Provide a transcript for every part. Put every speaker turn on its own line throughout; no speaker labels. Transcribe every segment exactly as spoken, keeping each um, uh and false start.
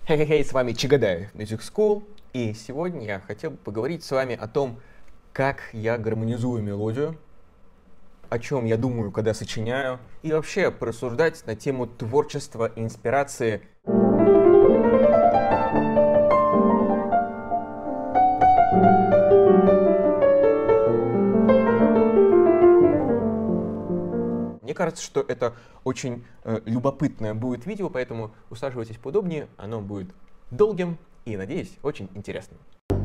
Хей-хей-хей, с вами Чагадаев Music School, и сегодня я хотел бы поговорить с вами о том, как я гармонизую мелодию, о чем я думаю, когда сочиняю, и вообще порассуждать на тему творчества и инспирации. Мне кажется, что это очень э, любопытное будет видео, поэтому усаживайтесь поудобнее, оно будет долгим и, надеюсь, очень интересным.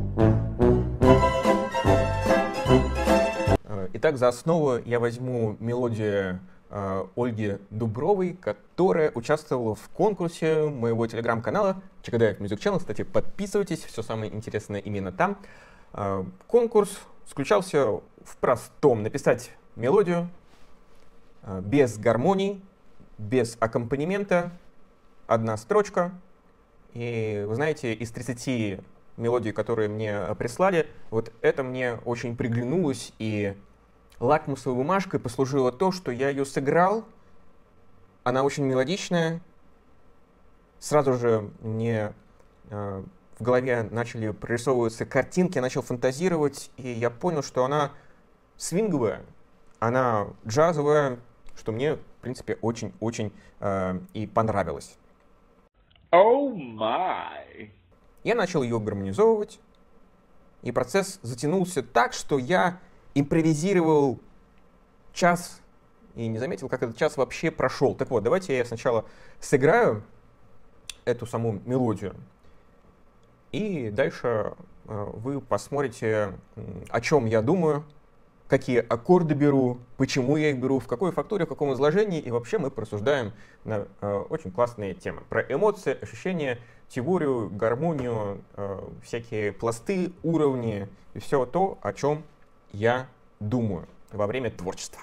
Э, итак, за основу я возьму мелодию э, Ольги Дубровой, которая участвовала в конкурсе моего телеграм-канала Чагадаев Music Channel. Кстати, подписывайтесь, все самое интересное именно там. Э, конкурс заключался в простом: написать мелодию без гармоний, без аккомпанемента, одна строчка. И вы знаете, из тридцати мелодий, которые мне прислали, вот это мне очень приглянулось, и лакмусовой бумажкой послужило то, что я ее сыграл. Она очень мелодичная. Сразу же мне э, в голове начали прорисовываться картинки, я начал фантазировать, и я понял, что она свинговая, она джазовая, что мне, в принципе, очень-очень э, и понравилось.
Oh my.
Я начал ее гармонизовывать, и процесс затянулся так, что я импровизировал час и не заметил, как этот час вообще прошел. Так вот, давайте я сначала сыграю эту саму мелодию, и дальше э, вы посмотрите, о чем я думаю, какие аккорды беру, почему я их беру, в какой фактуре, в каком изложении, и вообще мы порассуждаем на э, очень классные темы. Про эмоции, ощущения, теорию, гармонию, э, всякие пласты, уровни и все то, о чем я думаю во время творчества.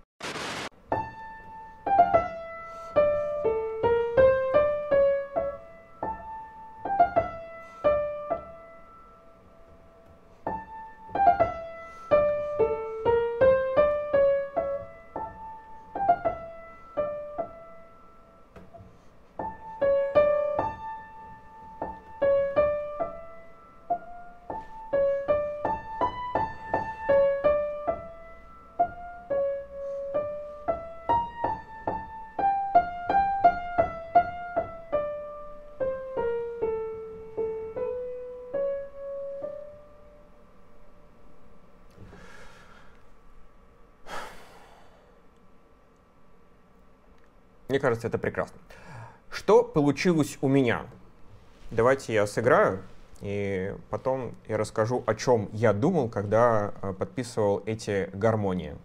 Мне кажется, это прекрасно. Что получилось у меня? Давайте я сыграю, и потом я расскажу, о чем я думал, когда подписывал эти гармонии.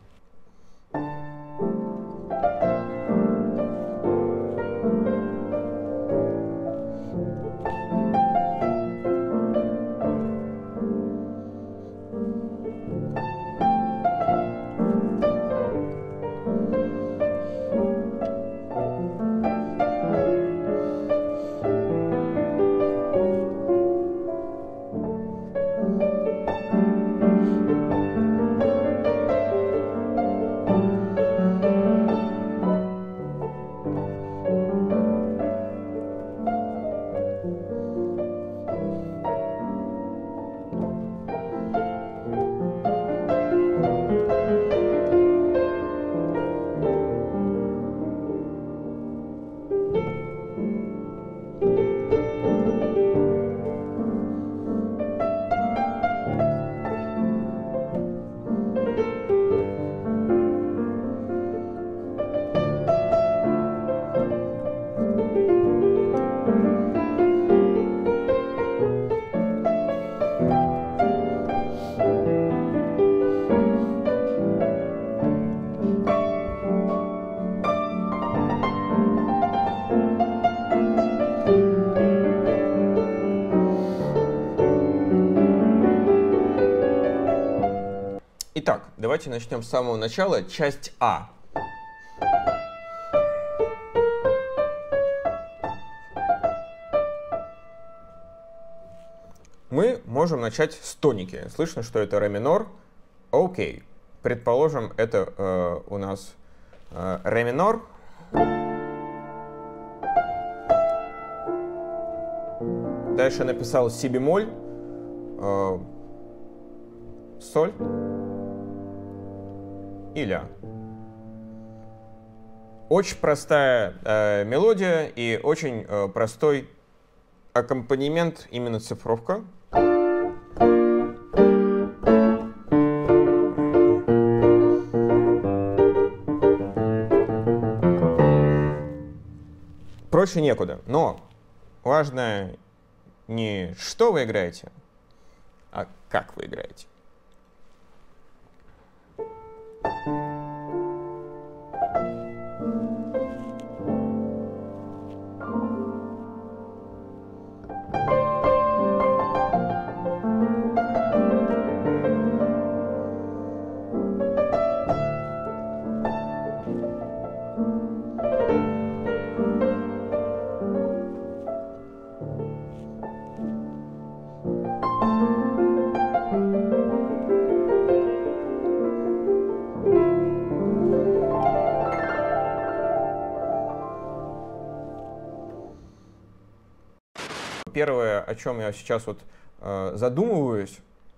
Итак, давайте начнем с самого начала. Часть А. Мы можем начать с тоники. Слышно, что это ре минор. Окей. Предположим, это э, у нас э, ре минор. Дальше написал си бемоль, э, соль и ля. Очень простая э, мелодия и очень э, простой аккомпанемент, именно цифровка. Проще некуда, но важно не что вы играете, а как вы играете. Первое, о чем я сейчас вот э, задумываюсь,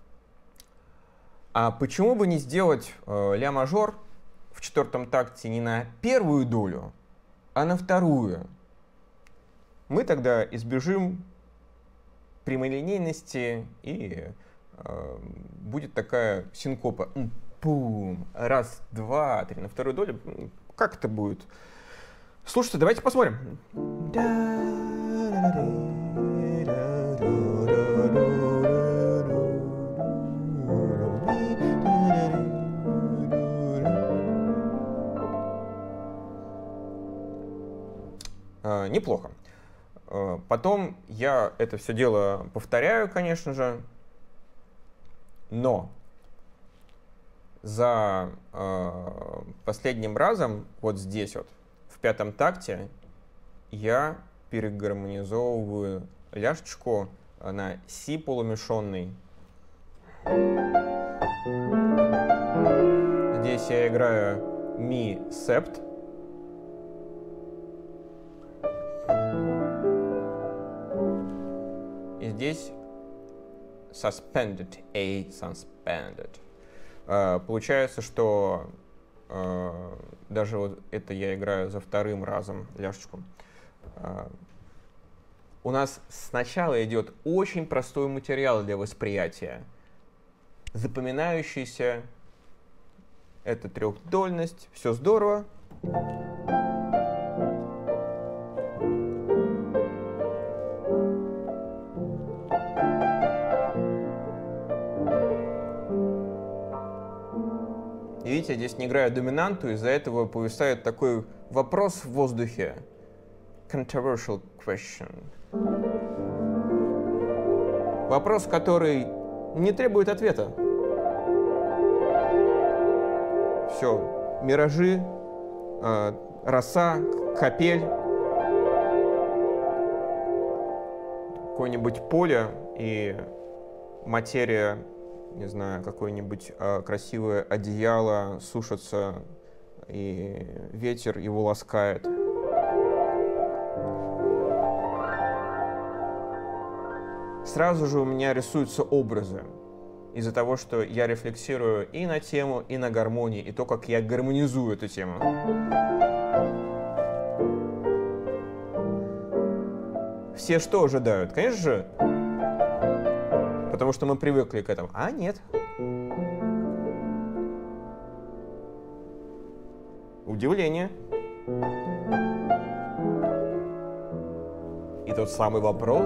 а почему бы не сделать э, ля мажор в четвертом такте не на первую долю, а на вторую? Мы тогда избежим прямолинейности и э, будет такая синкопа. Пум, раз, два, три, на вторую долю. Как это будет? Слушайте, давайте посмотрим. Uh, неплохо. Uh, потом я это все дело повторяю, конечно же, но за uh, последним разом, вот здесь вот, в пятом такте, я перегармонизовываю ляшечку на си полумешенный. Здесь я играю ми септ. И здесь suspended, A suspended. Uh, получается, что uh, даже вот это я играю за вторым разом ляшечку. Uh, у нас сначала идет очень простой материал для восприятия. Запоминающийся. Это трехдольность. Все здорово. Видите, здесь не играю доминанту, из-за этого повисает такой вопрос в воздухе. Controversial question. Вопрос, который не требует ответа. Все, миражи, э, роса, капель, какое-нибудь поле и материя, не знаю, какое-нибудь э, красивое одеяло сушится, и ветер его ласкает. Сразу же у меня рисуются образы из-за того, что я рефлексирую и на тему, и на гармонии, и то, как я гармонизую эту тему. Все что ожидают? Конечно же, потому что мы привыкли к этому. А нет. Удивление. И тот самый вопрос.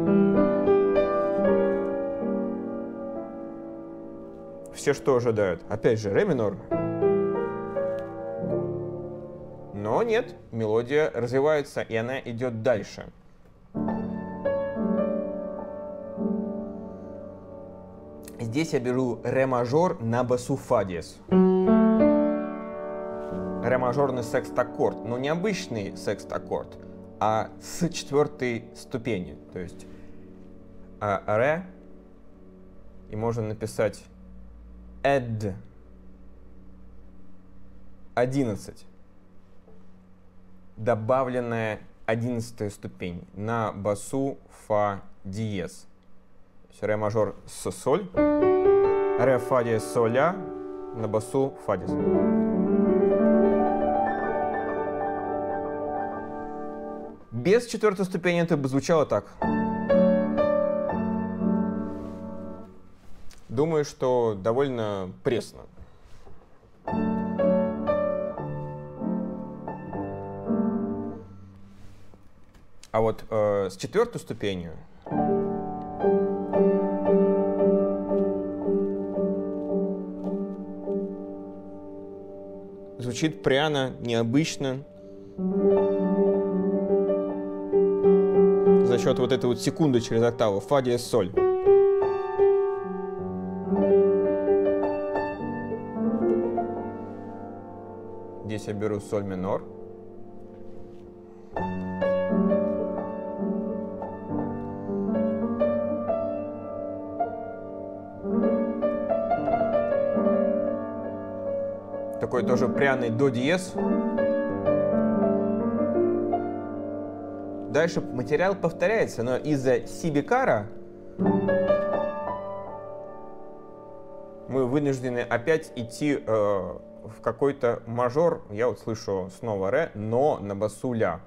Все что ожидают? Опять же, ре минор. Но нет, мелодия развивается, и она идет дальше. Здесь я беру ре мажор на басу фа диез. Ре мажорный секст-аккорд, но не обычный секст-аккорд, а с четвертой ступени. То есть а, ре, и можно написать эд одиннадцать, добавленная одиннадцатая ступень на басу фа диез. Ре мажор с соль, ре фа диез соль ля на басу фа диез. Без четвертой ступени это бы звучало так. Думаю, что довольно пресно. А вот э, с четвертой ступенью звучит пряно, необычно. За счет вот этой вот секунды через октаву. Фа диез соль. Здесь я беру соль минор. Такой тоже пряный до диез. Дальше материал повторяется, но из-за си бикара мы вынуждены опять идти э, в какой-то мажор. Я вот слышу снова ре, но на басу ля.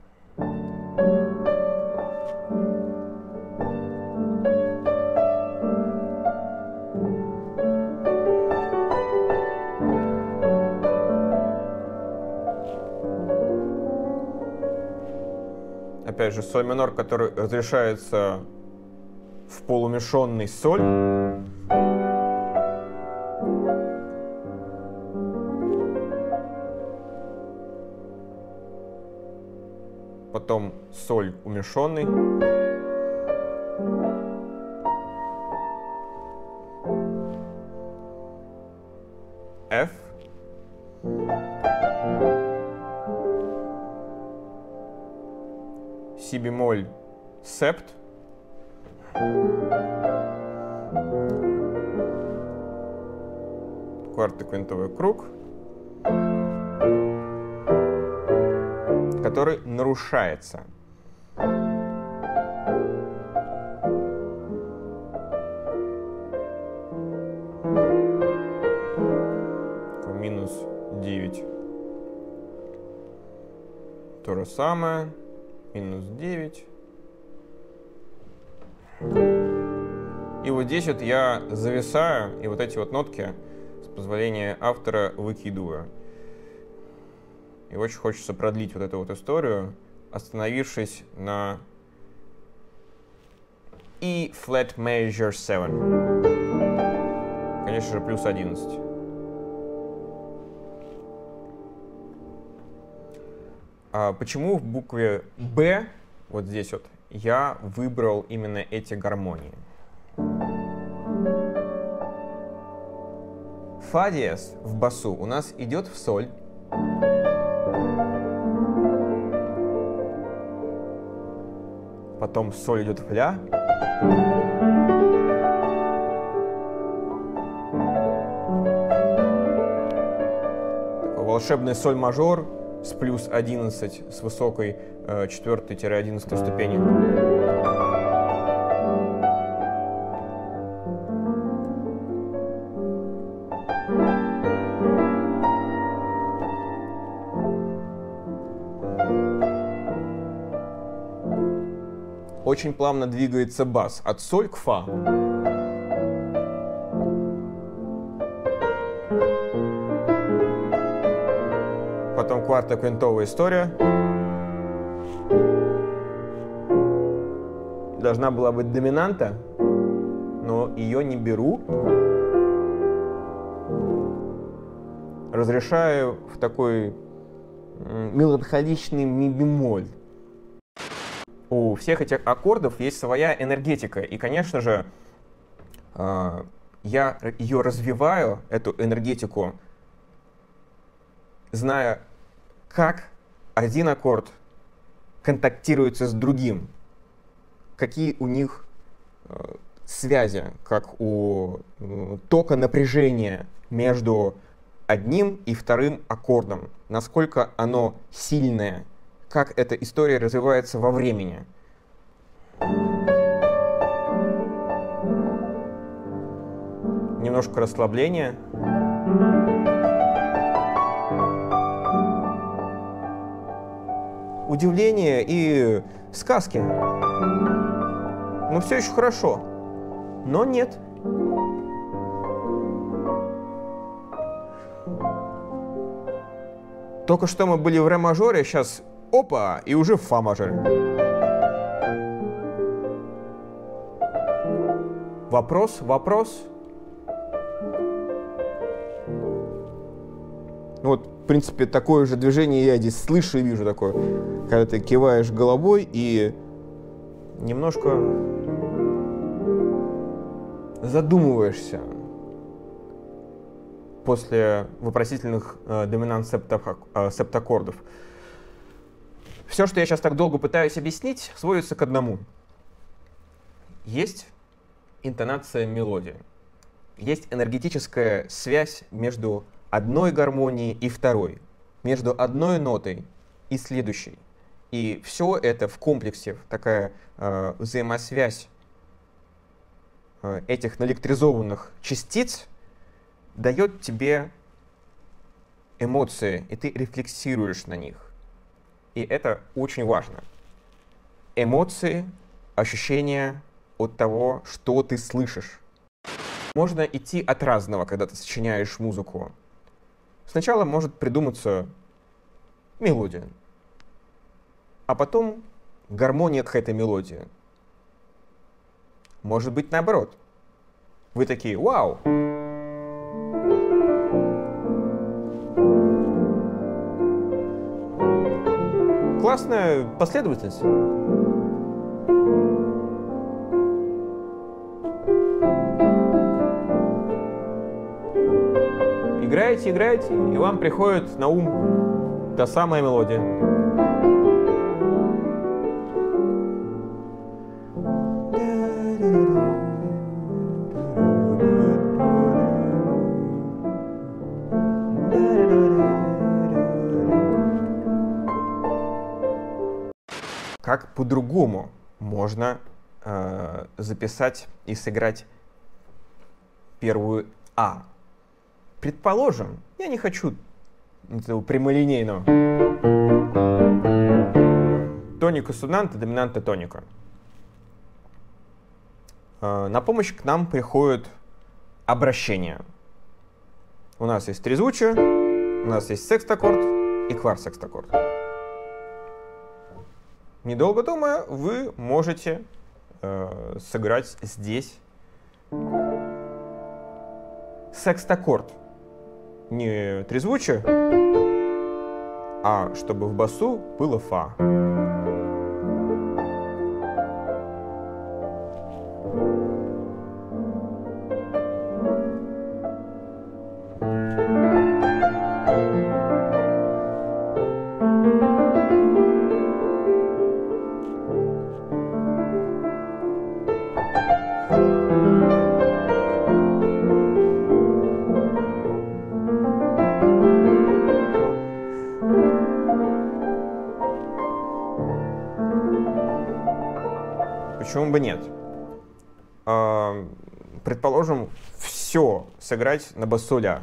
Опять же, соль минор, который разрешается в полумешанный соль. Потом соль умешанный. F. Си бемоль, септ. Квартоквинтовый круг, который нарушается. Минус девять. То же самое. Минус девять. И вот здесь вот я зависаю, и вот эти вот нотки, с позволения автора, выкидываю. И очень хочется продлить вот эту вот историю, остановившись на E flat major семь. Конечно же, плюс одиннадцать. А почему в букве Б, вот здесь вот, я выбрал именно эти гармонии? Фа диез в басу у нас идет в соль. Потом соль идет в ля. Такой волшебный соль мажор с плюс одиннадцать, с высокой э, четвёртой-одиннадцатой ступени. Очень плавно двигается бас от соль к фа. Потом квартоквинтовая история. Должна была быть доминанта, но ее не беру. Разрешаю в такой меланхоличный ми бемоль. У всех этих аккордов есть своя энергетика. И, конечно же, я ее развиваю, эту энергетику, зная, как один аккорд контактируется с другим, какие у них связи, как у тока напряжения между одним и вторым аккордом, насколько оно сильное, как эта история развивается во времени. Немножко расслабления. Удивление и сказки. Ну, все еще хорошо. Но нет. Только что мы были в ре-мажоре, сейчас опа, и уже в фа-мажоре. Вопрос, вопрос. Ну вот, в принципе, такое же движение я здесь слышу и вижу такое. Когда ты киваешь головой и немножко задумываешься после вопросительных э, доминант-септаккордов. Все, что я сейчас так долго пытаюсь объяснить, сводится к одному. Есть интонация мелодии. Есть энергетическая связь между одной гармонией и второй, между одной нотой и следующей. И все это в комплексе, такая э, взаимосвязь э, этих наэлектризованных частиц дает тебе эмоции, и ты рефлексируешь на них. И это очень важно. Эмоции, ощущения от того, что ты слышишь. Можно идти от разного, когда ты сочиняешь музыку. Сначала может придуматься мелодия, а потом гармония к этой мелодии. Может быть, наоборот. Вы такие: вау! Классная последовательность. Играете, играете, и вам приходит на ум та самая мелодия. Как по-другому можно э, записать и сыграть первую А? Предположим, я не хочу этого прямолинейного. Тоника субдоминанта, доминанта тоника. Э, на помощь к нам приходит обращение. У нас есть трезвучие, у нас есть секстаккорд и кварт-секстаккорд. Недолго думая, вы можете э, сыграть здесь секстаккорд. Не трезвучие, а чтобы в басу было фа. Почему бы нет? Предположим, все сыграть на басу ля.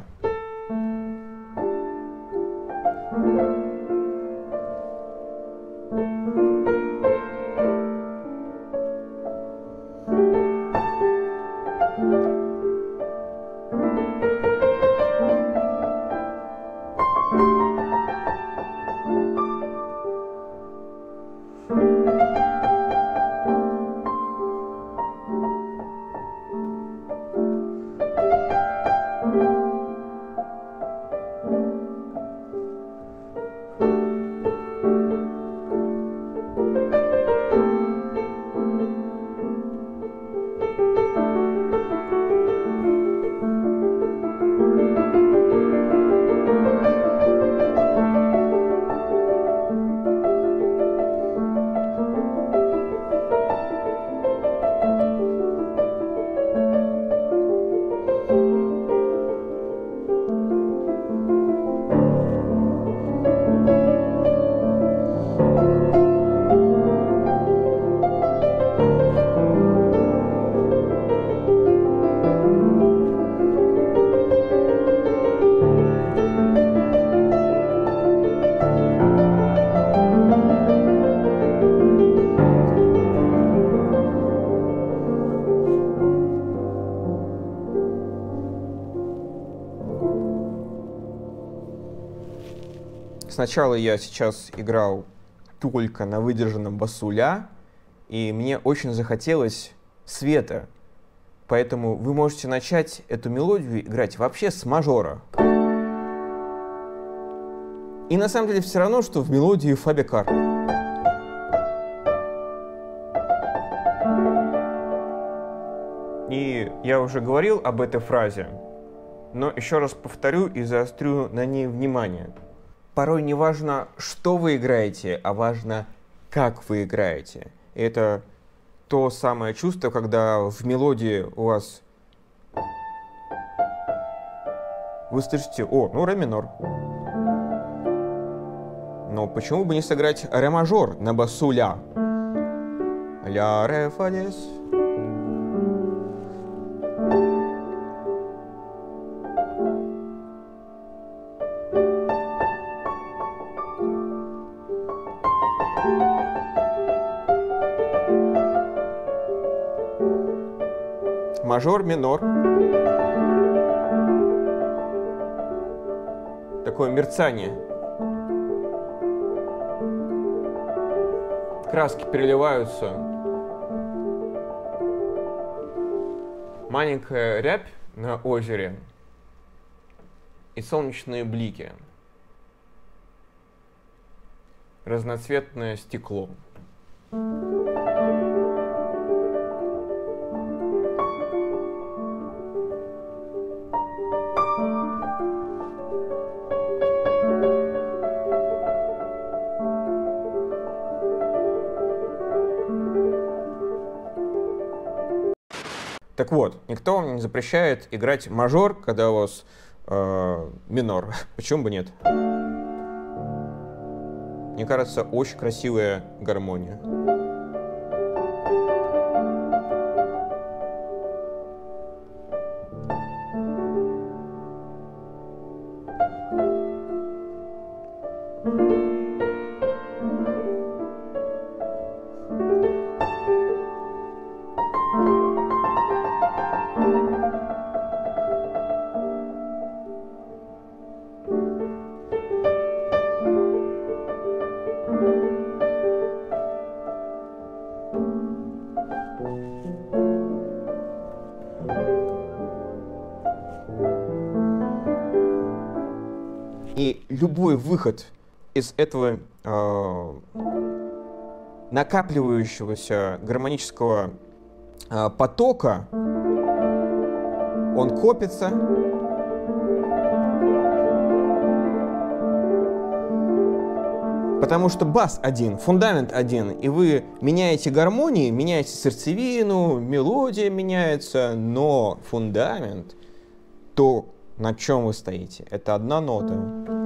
сначала я сейчас играл только на выдержанном басу ля, и мне очень захотелось света. Поэтому вы можете начать эту мелодию играть вообще с мажора. И на самом деле все равно, что в мелодии Фа бикар. И я уже говорил об этой фразе, но еще раз повторю и заострю на ней внимание. Порой не важно, что вы играете, а важно, как вы играете. И это то самое чувство, когда в мелодии у вас вы слышите: о, ну ре минор. Но почему бы не сыграть ре мажор на басу ля? Ля, ре, фа, диез. Мажор, минор. Такое мерцание. Краски переливаются. Маленькая рябь на озере и солнечные блики. Разноцветное стекло. Так вот, никто вам не запрещает играть мажор, когда у вас э, минор. Почему бы нет? Мне кажется, очень красивая гармония. И любой выход из этого э, накапливающегося гармонического э, потока, он копится, потому что бас один, фундамент один, и вы меняете гармонии, меняете сердцевину, мелодия меняется, но фундамент, то, на чем вы стоите, это одна нота.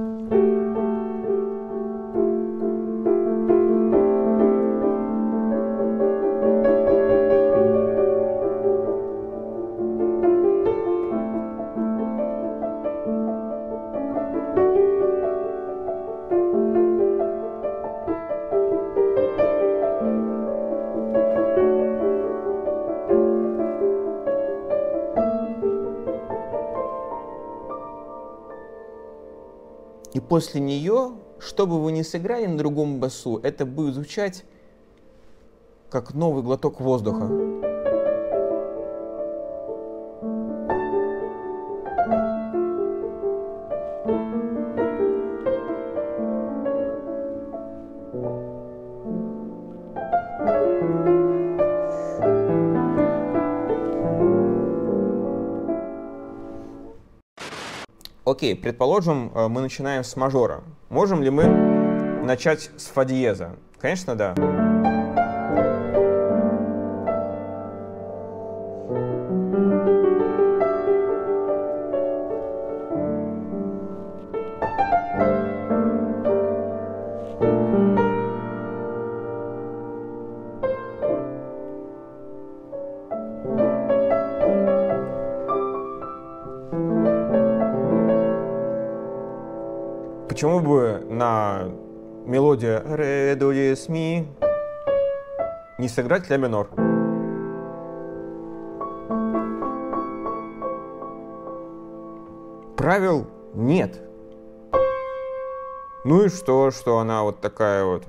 И после нее, что бы вы ни сыграли на другом басу, это будет звучать как новый глоток воздуха. Окей, предположим, мы начинаем с мажора. Можем ли мы начать с фа диеза? Конечно, да. Почему бы на мелодию ре, до, диез, ми не сыграть ля минор? Правил нет. Ну и что, что она вот такая вот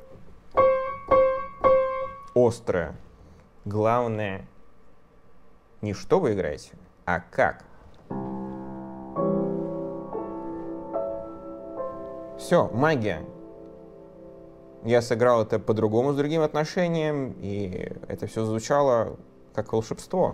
острая. Главное, не что вы играете, а как. Все, магия. Я сыграл это по-другому, с другим отношением, и это все звучало как волшебство.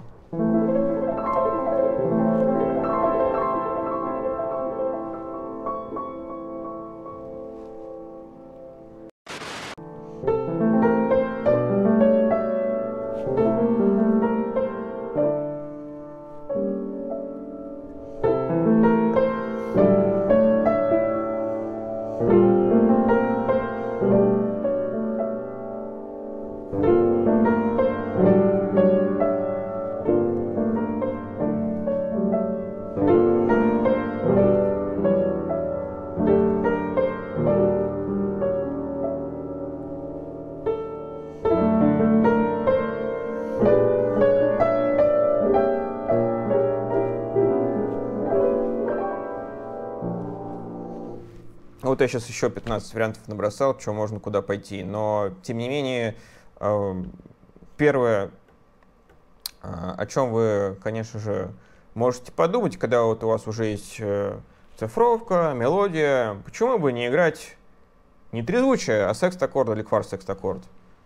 Вот я сейчас еще пятнадцать вариантов набросал, что можно куда пойти. Но, тем не менее, первое, о чем вы, конечно же, можете подумать, когда вот у вас уже есть цифровка, мелодия, почему бы не играть не трезвучие, а секст-аккорд или кварт-секст-аккорд?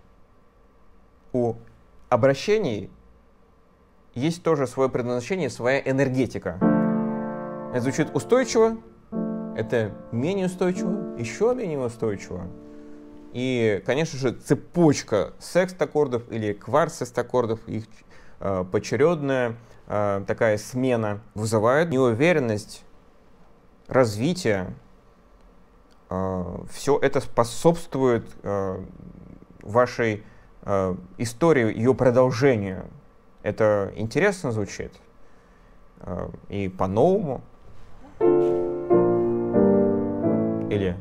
У обращений есть тоже свое предназначение, своя энергетика. Это звучит устойчиво, это менее устойчиво, еще менее устойчиво. И, конечно же, цепочка секст-аккордов или кварт-секст-аккордов, их э, поочередная э, такая смена вызывает неуверенность, развитие. Э, все это способствует э, вашей э, истории, ее продолжению. Это интересно звучит э, и по-новому. Или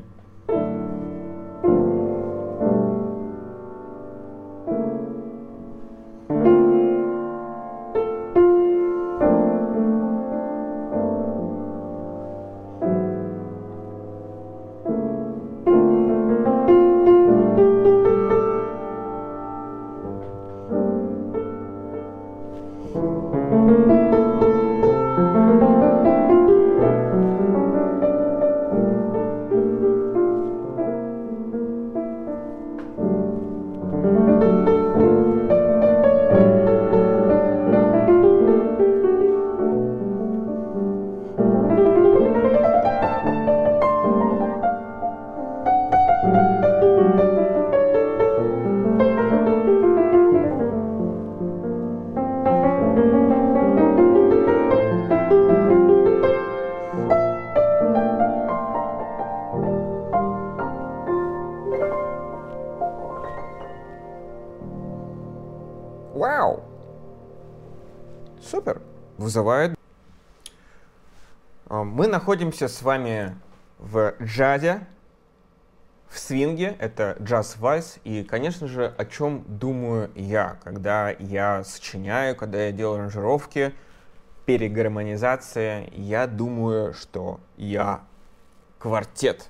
вау! Супер! Вызывает. Мы находимся с вами в джазе, в свинге, это джаз-вайс, и, конечно же, о чем думаю я, когда я сочиняю, когда я делаю аранжировки, перегармонизация, я думаю, что я квартет,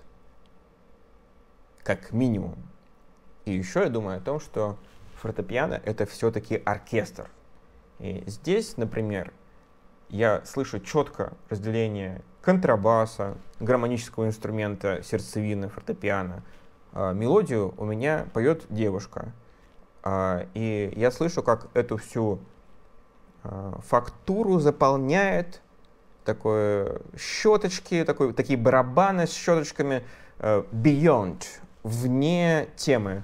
как минимум. И еще я думаю о том, что фортепиано — это все-таки оркестр. И здесь, например, я слышу четко разделение контрабаса, гармонического инструмента, сердцевины, фортепиано. А, мелодию у меня поет девушка. А, и я слышу, как эту всю а, фактуру заполняет такое щеточки, такой, такие барабаны с щеточками а, beyond, вне темы.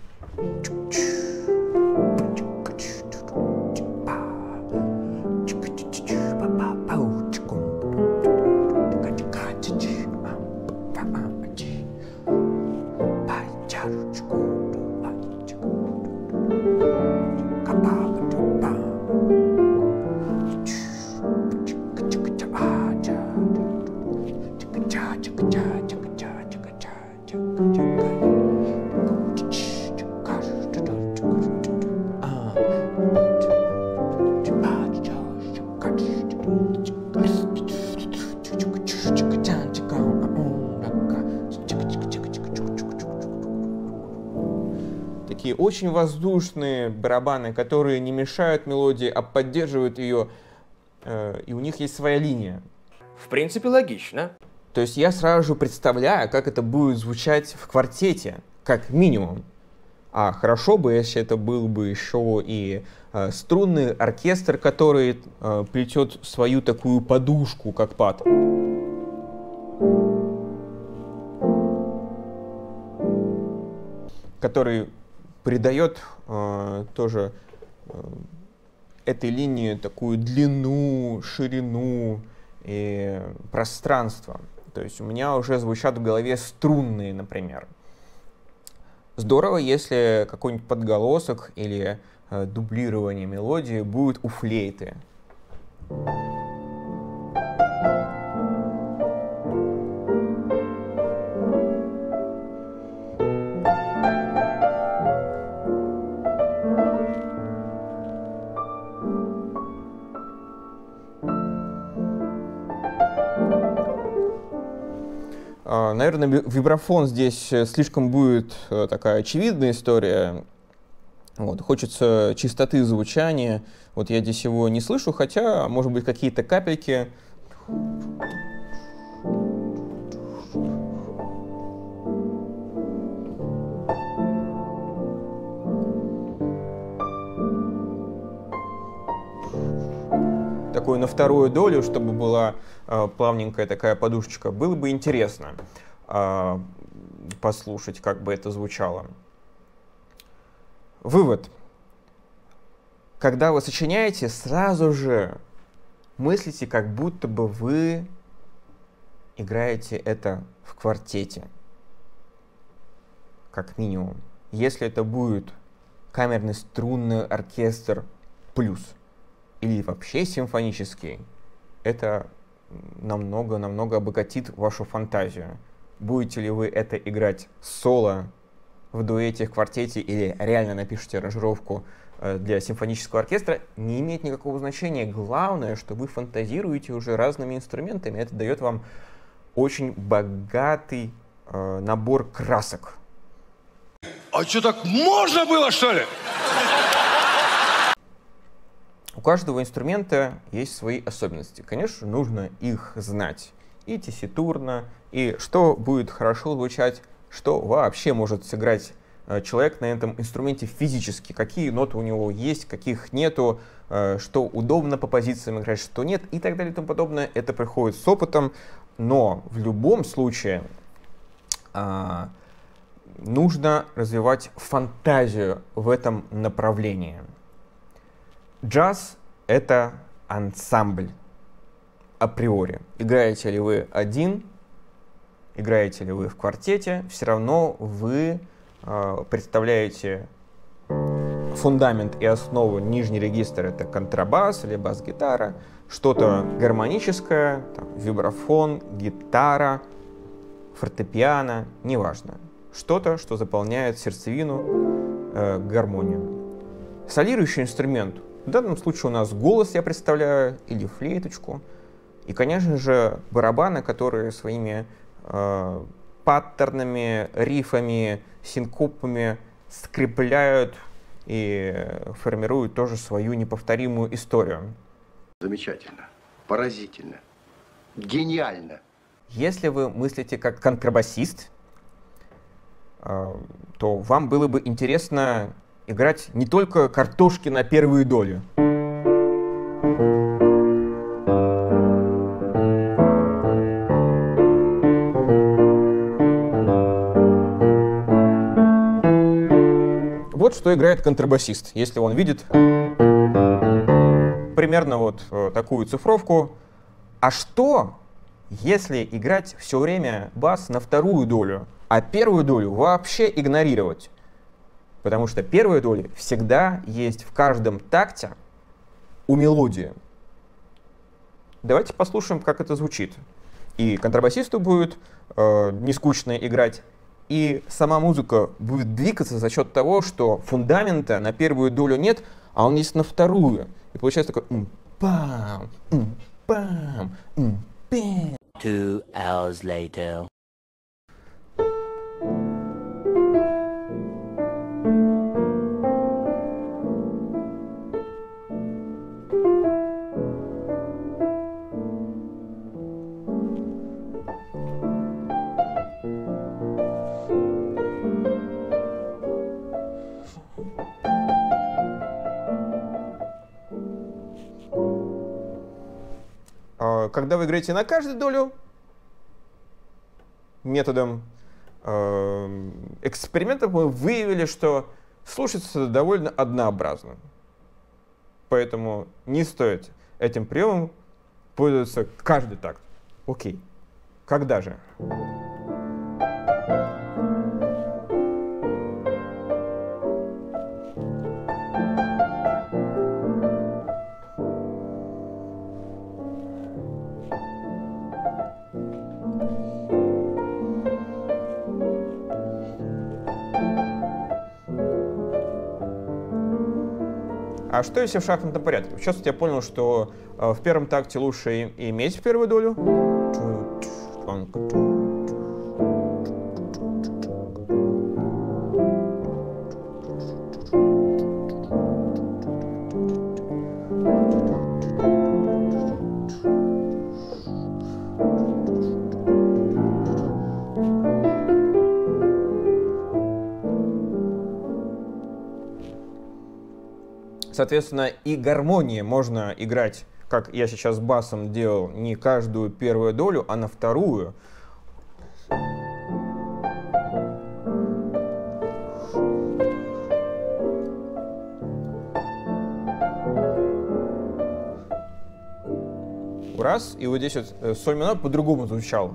очень воздушные барабаны, которые не мешают мелодии, а поддерживают ее, э, и у них есть своя линия.
В принципе, логично.
То есть я сразу же представляю, как это будет звучать в квартете, как минимум. А хорошо бы, если это был бы еще и э, струнный оркестр, который э, плетет свою такую подушку, как пад. Который придает э, тоже э, этой линии такую длину, ширину и пространство. То есть у меня уже звучат в голове струнные, например. Здорово, если какой-нибудь подголосок или э, дублирование мелодии будет у флейты. Наверное, вибрафон здесь слишком будет такая очевидная история. Вот, хочется чистоты звучания. Вот я здесь его не слышу, хотя, может быть, какие-то капельки. Такую на вторую долю, чтобы была э, плавненькая такая подушечка. Было бы интересно э, послушать, как бы это звучало. Вывод. Когда вы сочиняете, сразу же мыслите, как будто бы вы играете это в квартете. Как минимум. Если это будет камерный струнный оркестр плюс или вообще симфонический, это намного-намного обогатит вашу фантазию. Будете ли вы это играть соло, в дуэте, в квартете или реально напишите аранжировку для симфонического оркестра, не имеет никакого значения. Главное, что вы фантазируете уже разными инструментами. Это дает вам очень богатый э, набор красок.
А что, так можно было, что ли?
У каждого инструмента есть свои особенности. Конечно, нужно их знать. И тесситурно, и что будет хорошо звучать, что вообще может сыграть человек на этом инструменте физически, какие ноты у него есть, каких нету, что удобно по позициям играть, что нет, и так далее и тому подобное. Это приходит с опытом, но в любом случае а, нужно развивать фантазию в этом направлении. Джаз — это ансамбль априори. Играете ли вы один, играете ли вы в квартете, все равно вы э, представляете фундамент и основу. Нижний регистр — это контрабас или бас-гитара, что-то гармоническое, там, вибрафон, гитара, фортепиано, неважно. Что-то, что заполняет сердцевину, э, гармонию. Солирующий инструмент. В данном случае у нас голос, я представляю, или флейточку. И, конечно же, барабаны, которые своими э, паттернами, рифами, синкопами скрепляют и формируют тоже свою неповторимую историю.
Замечательно, поразительно, гениально.
Если вы мыслите как контрабасист, э, то вам было бы интересно играть не только картошки на первую долю. Вот что играет контрабасист, если он видит примерно вот такую цифровку. А что, если играть все время бас на вторую долю, а первую долю вообще игнорировать? Потому что первая доля всегда есть в каждом такте у мелодии. Давайте послушаем, как это звучит. И контрабасисту будет э, не скучно играть, и сама музыка будет двигаться за счет того, что фундамента на первую долю нет, а он есть на вторую. И получается такой ум-пам, ум-пам, ум-пам.
Two hours later.
когда вы играете на каждую долю, методом экспериментов мы выявили, что слушается довольно однообразно. Поэтому не стоит этим приемом пользоваться каждый такт. Окей. Когда же? А что если в шахматном порядке? Сейчас я понял, что э, в первом такте лучше и, иметь первую долю. Соответственно, и гармонии можно играть, как я сейчас с басом делал, не каждую первую долю, а на вторую. Раз, и вот здесь вот соль минор по-другому звучал.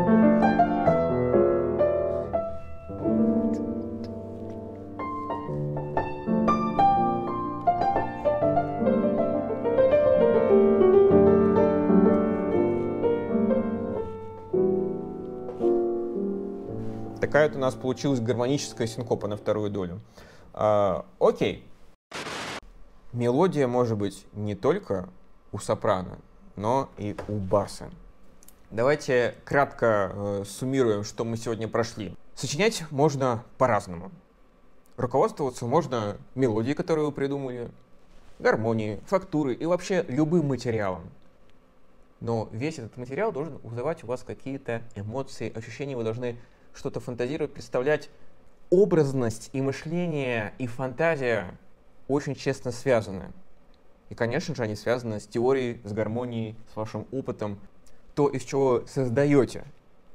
Такая вот у нас получилась гармоническая синкопа на вторую долю. А, окей. Мелодия может быть не только у сопрано, но и у баса. Давайте кратко э, суммируем, что мы сегодня прошли. Сочинять можно по-разному. Руководствоваться можно мелодией, которую вы придумали, гармонией, фактурой и вообще любым материалом. Но весь этот материал должен вызывать у вас какие-то эмоции, ощущения. Вы должны что-то фантазировать, представлять. Образность и мышление, и фантазия очень честно связаны. И, конечно же, они связаны с теорией, с гармонией, с вашим опытом. То, из чего создаете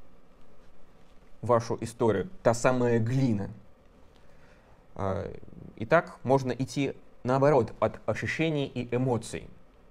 вашу историю, та самая глина. Итак, можно идти наоборот, от ощущений и эмоций.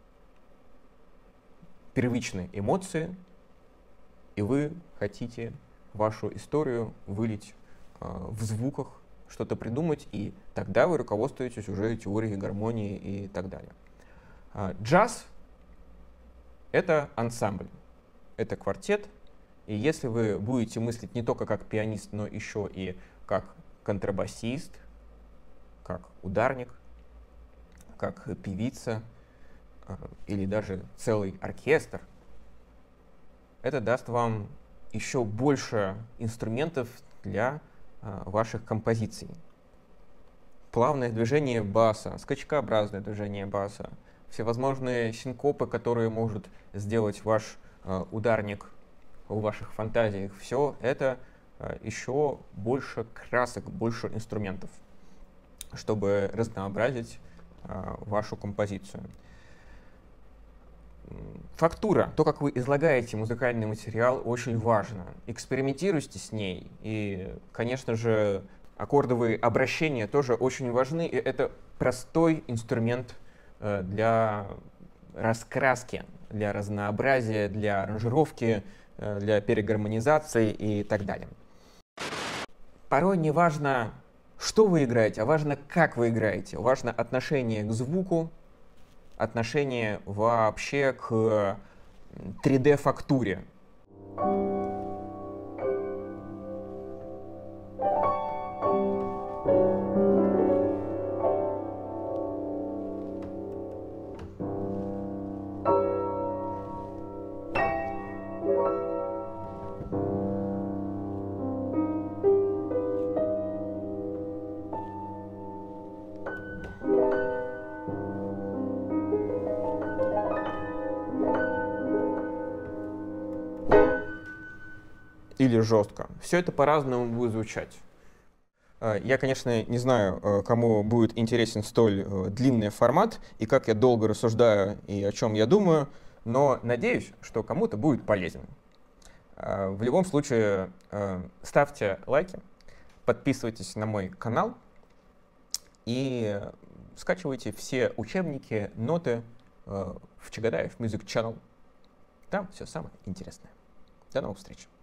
Первичные эмоции, и вы хотите вашу историю вылить э, в звуках, что-то придумать, и тогда вы руководствуетесь уже теорией гармонии и так далее. Э, джаз — это ансамбль, это квартет, и если вы будете мыслить не только как пианист, но еще и как контрабасист, как ударник, как певица э, или даже целый оркестр, это даст вам еще больше инструментов для э, ваших композиций. Плавное движение баса, скачкообразное движение баса, всевозможные синкопы, которые может сделать ваш э, ударник в ваших фантазиях, все это э, еще больше красок, больше инструментов, чтобы разнообразить э, вашу композицию. Фактура, то, как вы излагаете музыкальный материал, очень важно. Экспериментируйте с ней. И, конечно же, аккордовые обращения тоже очень важны. И это простой инструмент э, для раскраски, для разнообразия, для аранжировки, э, для перегармонизации и так далее. Порой не важно, что вы играете, а важно, как вы играете. Важно отношение к звуку, отношение вообще к три дэ-фактуре. Или жестко. Все это по-разному будет звучать. Я, конечно, не знаю, кому будет интересен столь длинный формат, и как я долго рассуждаю, и о чем я думаю. но надеюсь, что кому-то будет полезен. В любом случае, ставьте лайки, подписывайтесь на мой канал и скачивайте все учебники, ноты в Чагадаев Music Channel. Там все самое интересное. До новых встреч!